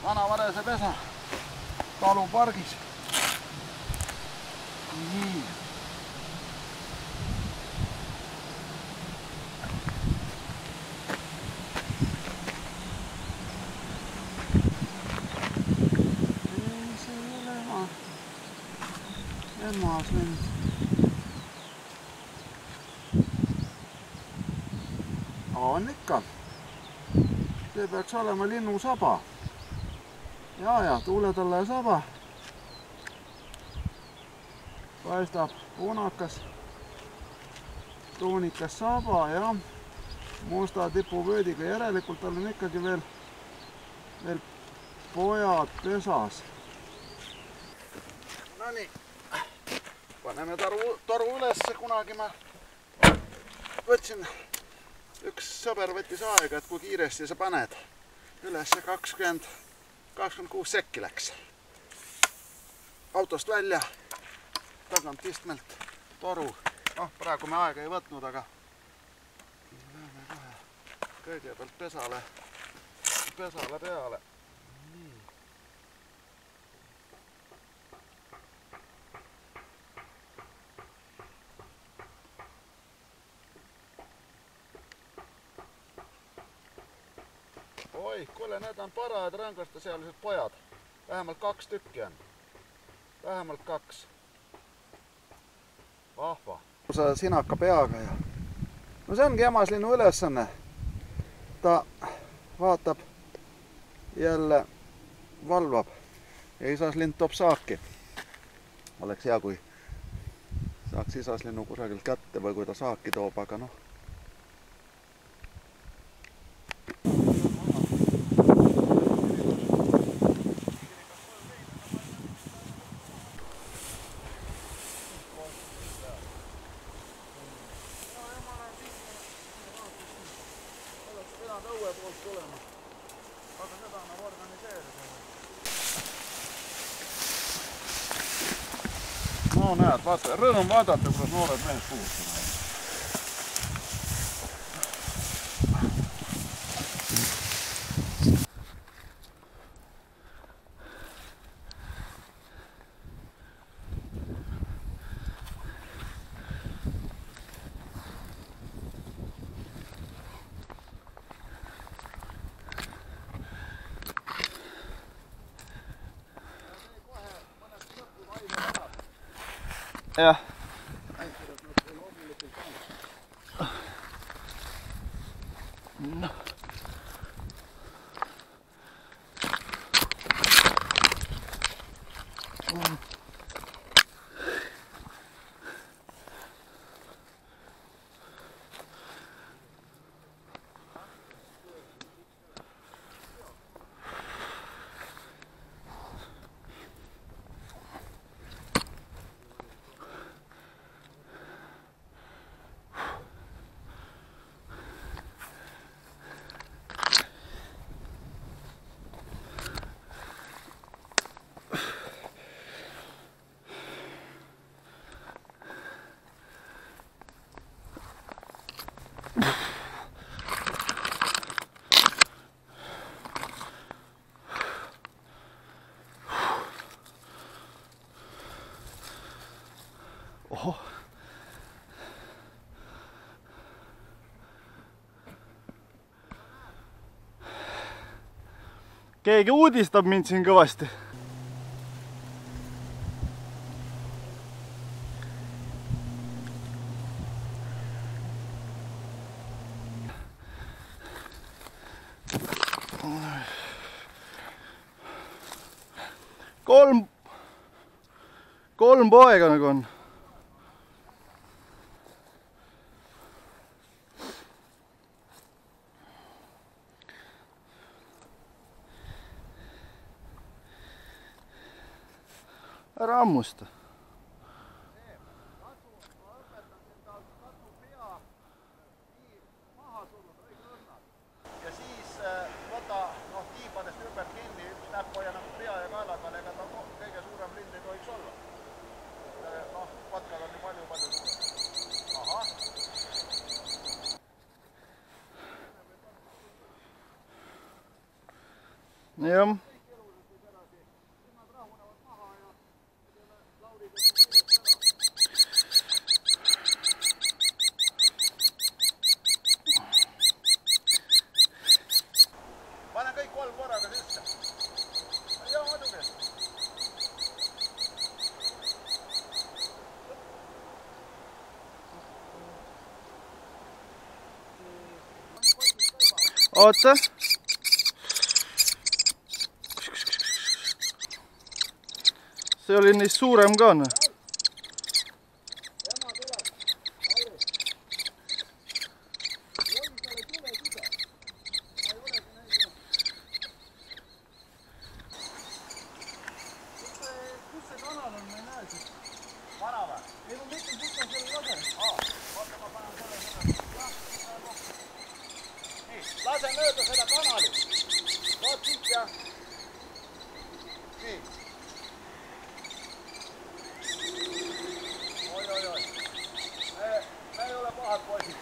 Vana Varese pesa talupargis. Nii. Ei se ole emas mennyt. On ikka. See peaks olema linnusaba. Ja tuuletõlle saba. Paistab punakas, toonikas saba ja musta tipuvöödiga. Järelikult on ikkagi veel pojad pesas. No nii, paneme toru ülesse. Kunagi ma võtsin, üks sõber võttis aega, et kui kiiresti sa paned ülesse. 26 sekki läks. Autost välja, tagant istmelt toru. Praegu me aega ei võtnud, aga läheme kohe kõigepealt pesale peale. Nii. Oi, kuule, need on parajad rõngastasealised pojad. Vähemalt 2 tükki on. Vähemalt 2. Vahva. Sinaka peaga ja... No see ongi emaslinnu ülesanne. Ta vaatab, jälle valvab ja isaslind toob saaki. Oleks hea, kui saaks isaslinnu kusagilt kätte või kui ta saaki toob, aga noh. Õue poolt tulema, aga seda annab organiseerida. No näed, vaata, rõõm vaadata, kuidas noored mehed puhutavad. Jah. No. Oho. Keegi uudistab mind siin kõvasti. Kolm poega nagu on. Ära hammusta. Ja siis võta tiibadest ümber kinni, üks näpp hoia nagu pea ja kaelaga, ega ta kõige suurem lind ei tohiks olla. Patkad on nii palju suurem. Aha. Jah. laasesse? Joo, muidugi. Oota. See oli niist suurem ka on. Kus see kanal on, ma ei näe siis. Vana või? Ei, ma mõtlen, kus on selle lase. Oota, ma panen selle. Nii, lase mööda seda kanali. Vaat siit ja. Nii. Oi. Me ei ole pahad poisid.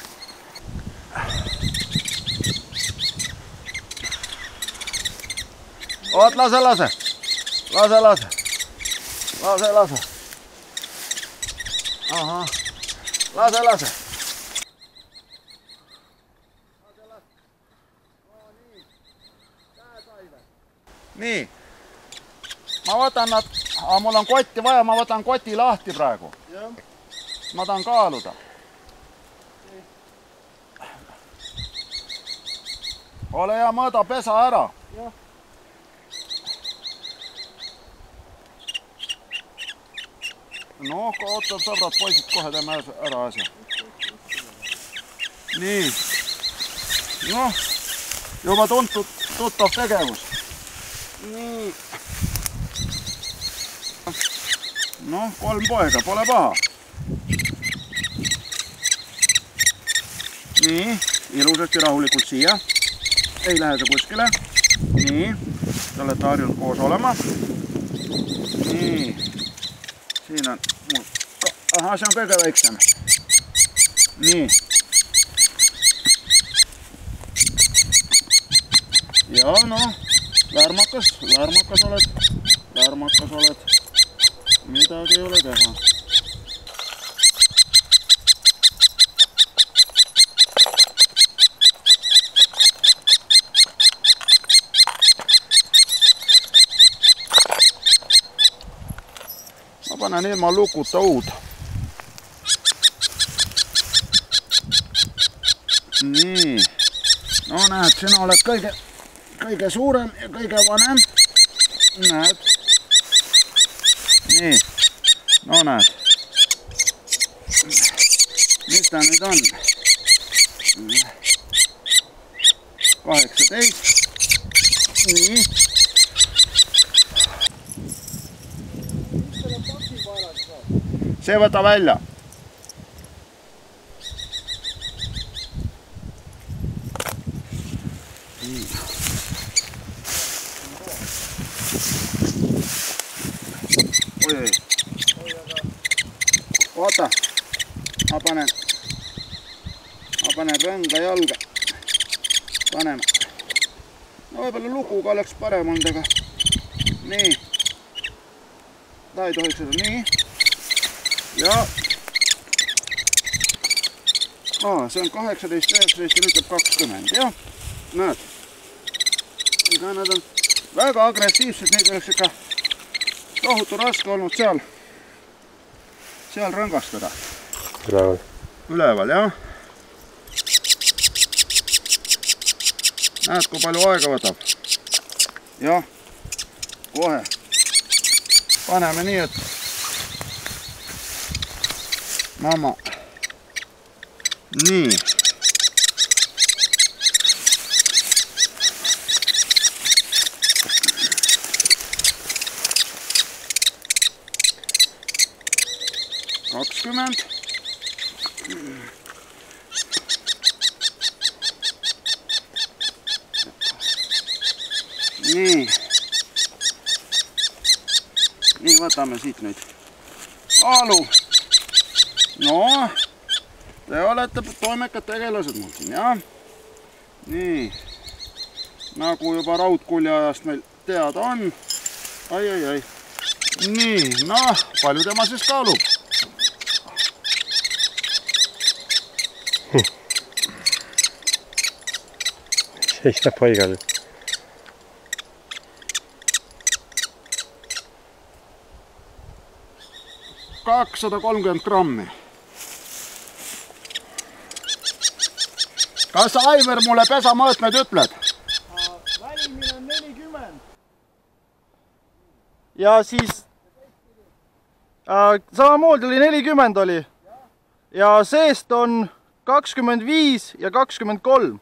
Oot, lase. Lase. Aha. Lase. Nii. Ma võtan nad, mul on kotti vaja, ma võtan koti lahti praegu. Ma tahan kaaluda. Ole hea, mõõda pesa ära. No, ootab sõbrad, poisid, kohe teeme ära asja. Nii. Noh, juba tuttav tegevus. Nii. Noh, 3 poega, pole paha. Nii, ilusasti rahulikult siia. Ei lähe see kuskile. Nii, te olete harjunud koos olema. Nii. Siin on mul... Aha, see on kõige väiksem. Nii. Ja noh, lärmakas oled. Midagi ei ole teha. Ma panen ilma lukuta uud. Nii. No näed, sina oled kõige suurem ja kõige vanem. Näed. Nii. No näed. Mis ta nüüd on? 18. Nii. See võta välja. Oi. Oota. Ma panen rõnga jalga. Paneme. No võibolla lukuga oleks parem olnud, aga nii. Ta ei tohiks seda nii. Ja see on 18, 19 ja nüüd teeb 20, jah? Näed. Ega nad on väga agressiivsed, neid oleks ikka tohutu raske olnud seal rõngastada. Üleval, jah. Näed, kui palju aega võtab. Jah, kohe. Paneme nii, et mamma. Nii. Nii, võtame siit nüüd kaalu. No, te olete toimekad tegelased mul siin, jah? Nii, nagu juba raudkulja ajast meil teada on. Ai. Nii, noh, palju tema siis kaalub? Seisab paigal. 230 grammi. Kas Aivar mulle pesamõõtmed ütled? Välimine on 40. Ja siis samamoodi oli 40 oli. Ja seest on 25 ja 23.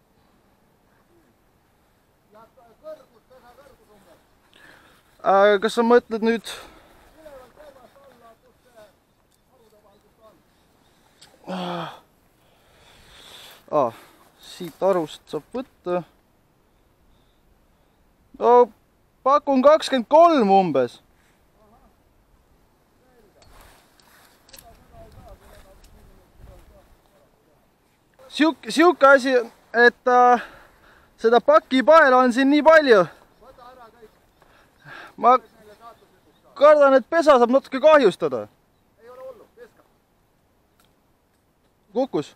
Kas sa mõtled nüüd? Siit arust saab võtta. No, pakun 23 umbes. Siuke asi, et seda pakipaela on siin nii palju. Ma kardan, et pesa saab natuke kahjustada. Ei ole hullu, viska. Kukkus.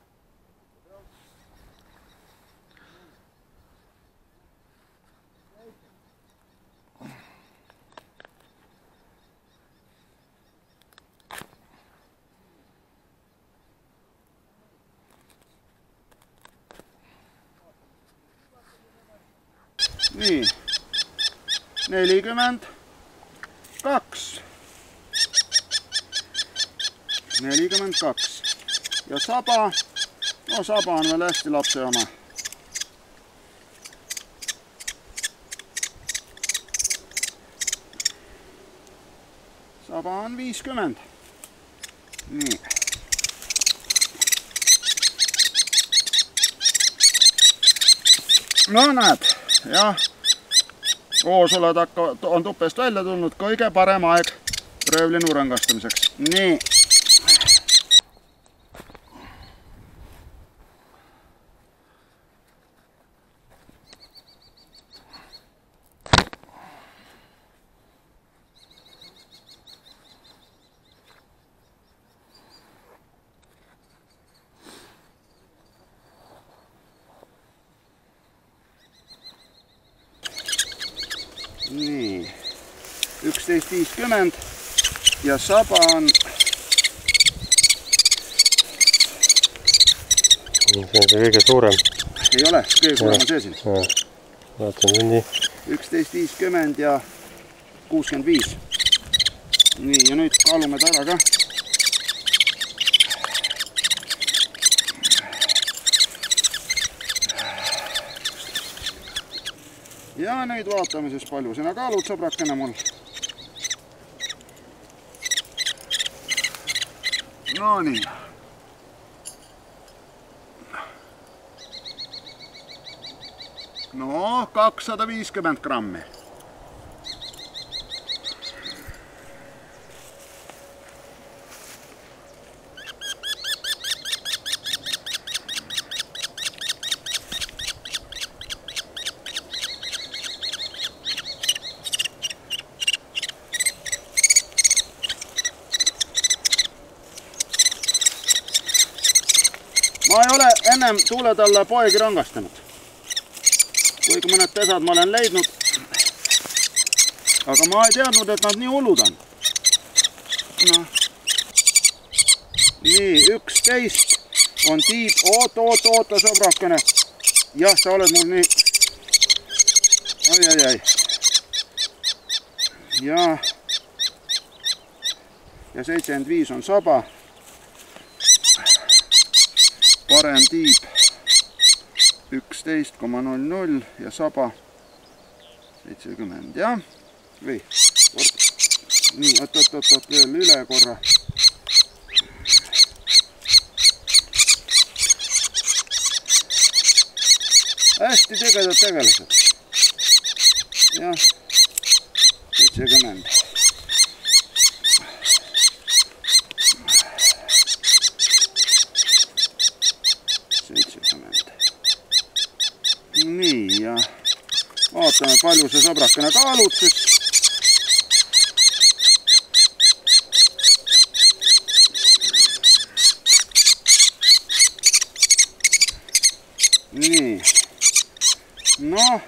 Nii, 42. 42. Ja saba, no saba on veel hästi lapse oma. Saba on 50. Nii. No näed, jah, koosulad on tupest välja tulnud, kõige parem aeg röövlinu rõngastamiseks. Nii. Nii, 11.50 ja saba on... See on see kõige suurem. Ei ole, kõige suurem on see siin. Vaatan nii. 11.50 ja 65. Nii, ja nüüd kaalume ta ära ka. Ja nüüd vaatame siis, palju sina kaalud, sõbrakene mul. No nii. No, 250 grammi. Ma ei ole ennem tuuletalla poegi rõngastanud. Kuigi mõned pesad ma olen leidnud. Aga ma ei teadnud, et nad nii hullud on. No. Nii, 11 on tiib. Oota, sõbrakene. Jah, sa oled mul nii... Ai. Ja 75 on saba. Parem tiib 11,00 ja saba 70, jah? Või? Nii, oot, veel üle korra. Hästi tegedad tegelased. Jah, 70. Nii, ja vaatame, palju see sõbrakene kaalud siis. Nii, noh.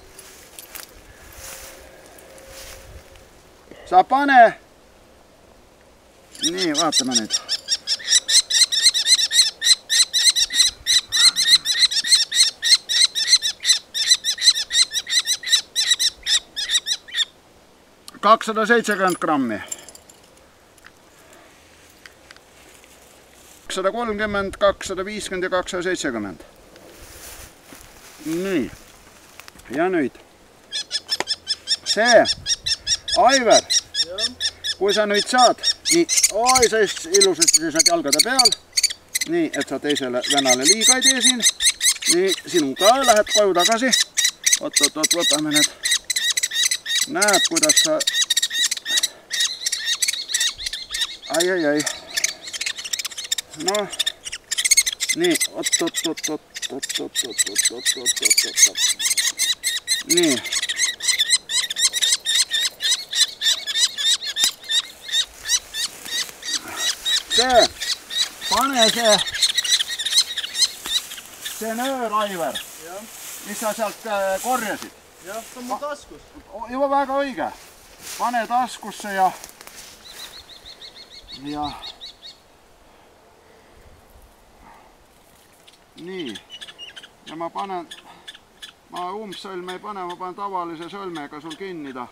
Sa pane Nii, vaatame nüüd. $270 grammi. 230, 250 ja 270. Nii. Ja nüüd. See Aivar, kui sa nüüd saad, nii, oi, sa ilusasti seisad jalgade peal, nii, et sa teisele venale liiga ei tee siin, nii, sinu ka lähed koju tagasi, oot, võtame need, näed, kuidas sa, ai, noh, nii, oot, nii. See, pane see nöör, Aivar, mis sa sealt korjasid. Jah, see on mu taskus. Juba väga õige. Pane taskusse ja nii. Ja ma umbsõlme ei pane, ma panen tavalise sõlmega sul kinnida.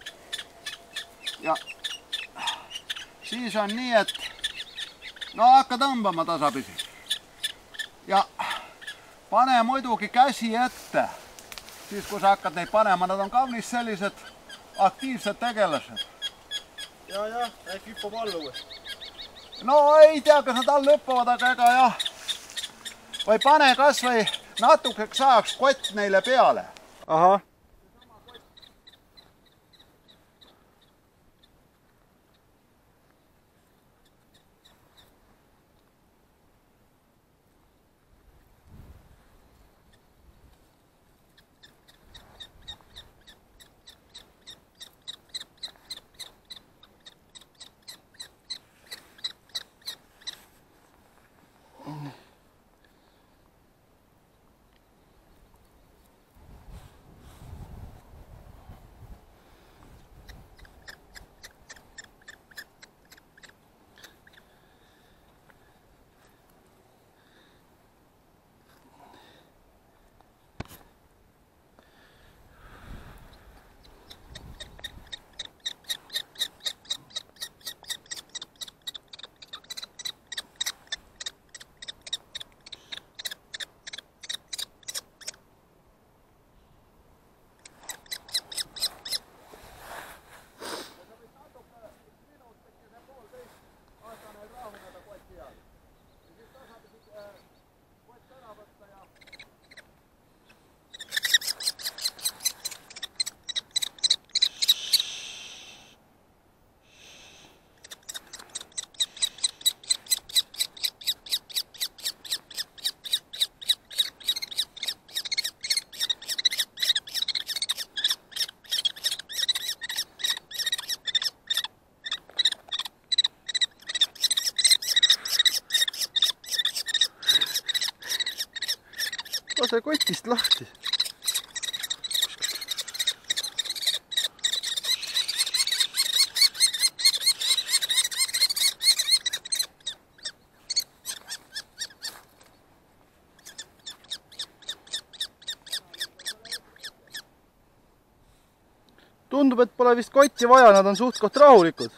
Ja siis on nii, et no hakka tõmbama tasapisi. Ja pane muidugi käsi ette, siis kui sa hakkad neid panema, nad on kaunis sellised aktiivsed tegelased. Ja, äkki hüppab all uuesti. No ei tea, kas nad all hüppavad, aga ega jah. Või pane kas või natukeks saaks kott neile peale. Ahah. Lase kotist lahti. Tundub, et pole vist kotti vaja, nad on suht-koht rahulikud.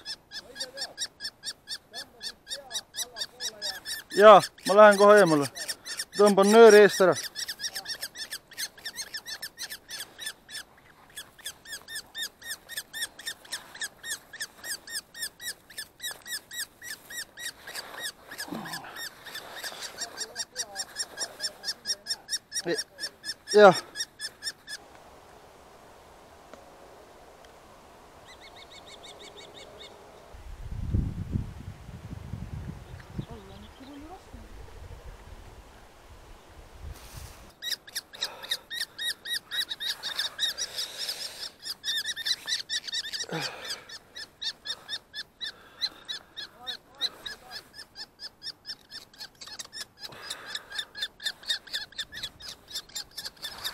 Jaa, ma lähen kohe eemale. Tõmban nööri eest ära. Jah.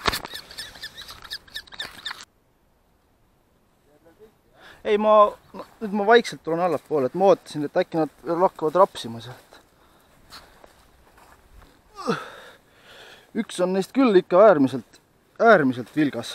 Ei, nüüd ma vaikselt tulen allapoole, et ma ootasin, et äkki nad veel hakkavad rapsima sealt. Üks on neist küll ikka äärmiselt vilgas.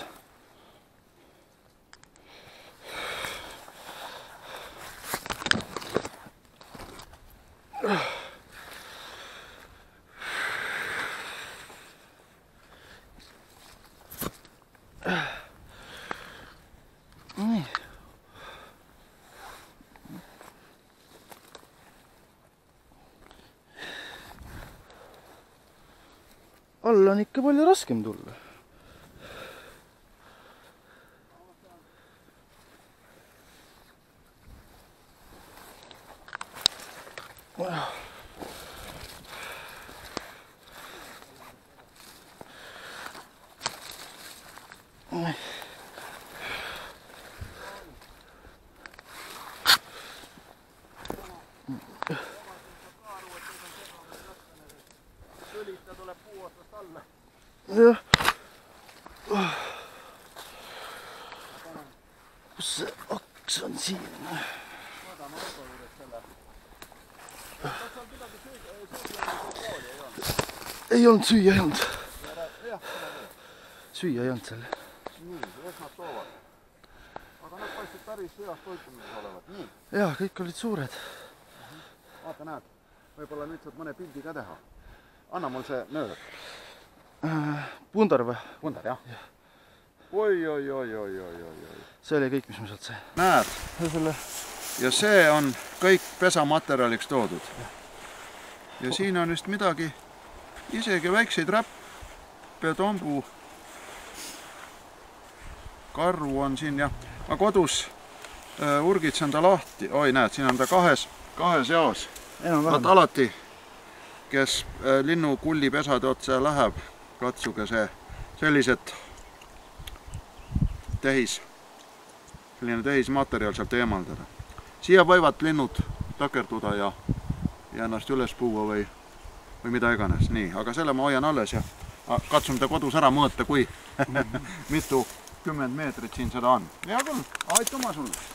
Nii. Alla on ikka palju raskem tulla. Sölistä tulee puuostasta alle. Jah. Kus see oks on siin? Vaatame auto juures selle. Kas seal midagi Ei olnud süüa, ei olnud. Süüa ei olnud selle. Nii, eks nad toovad. Aga nad paistid päris heas toitumises olevat. Nii. Jaa, kõik olid suured. Vaata, näed. Võib-olla nüüd saad mõne pildi ka teha. Anna mul see nöör. Pundar või? Pundar, jah? Oi. See oli kõik, mis ma sealt sain. Näed. Ja see on kõik pesamaterjaliks toodud. Ja siin on vist midagi, isegi väikseid räppe, tombu. Karvu on siin, jah. Ma kodus urgitsen ta lahti. Oi, näed, siin on ta kahes jaos. Vaat alati, kes linnukullipesade otsa läheb, katsuge see selline tehismaterjal saab eemaldada. Siia võivad linnud takerduda ja ennast üles puua või mida iganes. Nii, aga selle ma hoian alles ja katsun ta kodus ära mõõta, kui mitu 10 meetrit siin seda on. Hea küll, aituma sulle.